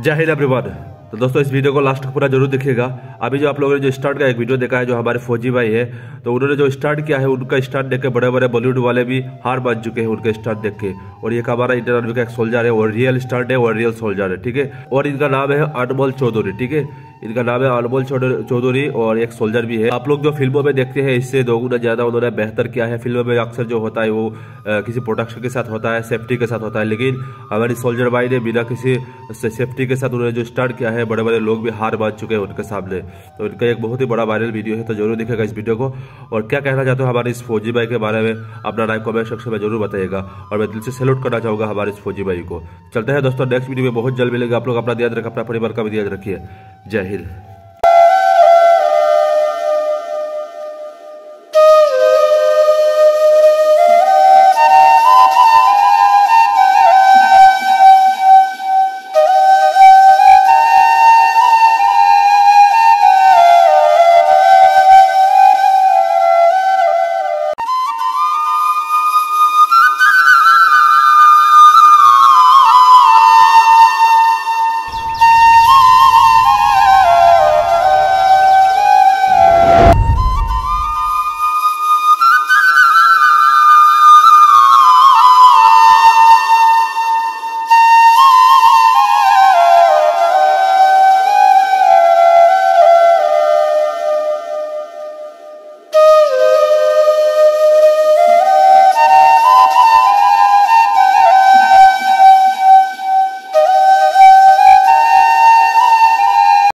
जय हिंद एवरीवन। तो दोस्तों इस वीडियो को लास्ट तक पूरा जरूर देखिएगा। अभी जो आप लोगों ने जो स्टार्ट का एक वीडियो देखा है, जो हमारे फौजी भाई है, तो उन्होंने जो स्टार्ट किया है, उनका स्टार्ट देख के बड़े बड़े बॉलीवुड वाले भी हार मान चुके हैं उनका स्टार्ट देख के। और ये हमारा इंडियन आर्मी का एक सोल्जर है, और रियल स्टार्ट है, और रियल सोल्जर है, ठीक है। और इनका नाम है अनमोल चौधरी, ठीक है। इनका नाम है अनमोल चौधरी और एक सोल्जर भी है। आप लोग जो फिल्मों में देखते हैं, इससे दोगुना ज्यादा उन्होंने बेहतर किया है। फिल्मों में अक्सर जो होता है वो किसी प्रोटेक्शन के साथ होता है, सेफ्टी के साथ होता है, लेकिन हमारी सोल्जर भाई ने बिना किसी सेफ्टी के साथ उन्होंने जो स्टार्ट किया है, बड़े बड़े लोग भी हार मान चुके हैं उनके सामने। तो इनका एक बहुत ही बड़ा वायरल वीडियो है, तो जरूर दिखेगा इस वीडियो को। और क्या कहना चाहते हो हमारे इस फौजी भाई के बारे में, अपना राय कमेंट सेक्शन में जरूर बताइएगा। और मैं दिल से सैल्यूट करना चाहूंगा हमारे इस फौजी भाई को। चलते हैं दोस्तों नेक्स्ट वीडियो में, बहुत जल्द मिलेगा। आप लोग अपना ध्यान रखें, अपना परिवार का भी ध्यान रखिए। जय हिंद।